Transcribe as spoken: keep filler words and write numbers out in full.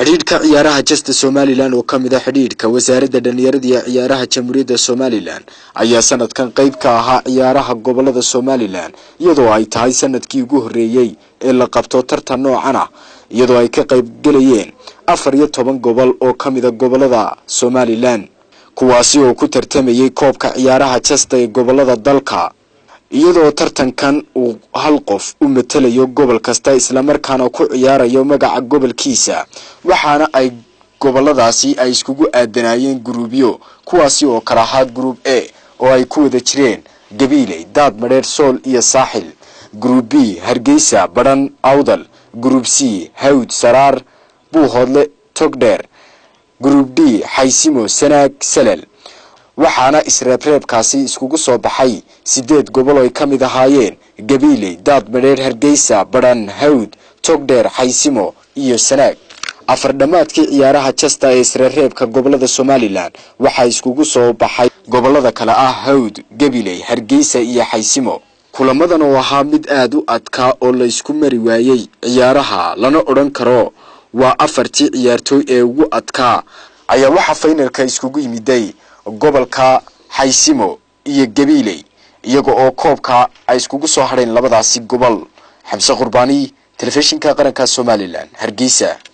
xiriirka ciyaaraha Jasta Somaliland oo kamida xiriirka wasaaradda dhalinyarada iyo ciyaaraha Jamhuuriyadda Somaliland ayaa sanadkan qayb ka ahaa ciyaaraha gobolada Somaliland iyadoo ay tahay sanadkii ugu horeeyay ee la qabto tartan noocan ah iyadoo ay ka qayb galayeen afar iyo toban gobol oo kamida gobolada Somaliland kuwaasi oo ku tartamayay koobka ciyaaraha Jasta ee gobolada dalka iyadoo tartankan uu hal qof u matalayo gobol kasta isla markaana ku ciyaarayo magaca gobolkiisa waxaana ay goboladaasi ay iskugu aadanayeen gruubyo kuwaasi oo kala ahaa group A oo ay ku wada jireen Gabiley, Daadmareer, Sool iyo Saaxil, group B Hargeysa, Badhan, Awdal, group C Hawd, Saraar, Buuhoodle, Togdheer, group D Xaysimo, Sanaag, Salal waxaana isreebreebkaasi iskugu soo baxay sideed gobol oo kamid ahaayeen Gabiley, Daadmareer, Hargeysa, Badhan, Hawd, Togdheer, Xaysimo iyo Sanaag. afar dhamaadkii ciyaaraha Jasta ee isreebreebka gobolada Somaliland waxa iskugu soo baxay gobolada kala ah Hawd, Gabiley, Hargeysa iyo Xaysimo. kulamadan oo ahaa mid aad u adkaa oo la isku mari waayay ciyaaraha lana oran karo waa afartii ciyaartooy ee ugu adkaa ayaa waxa finalka iskugu yimiday gobolka Xaysimo iyo Gabiley iyaga oo koobka ay iskugu soo hareen labadaasi gobol. Xamse Qurbaani, telefishinka qaranka Somaliland, Hargeysa.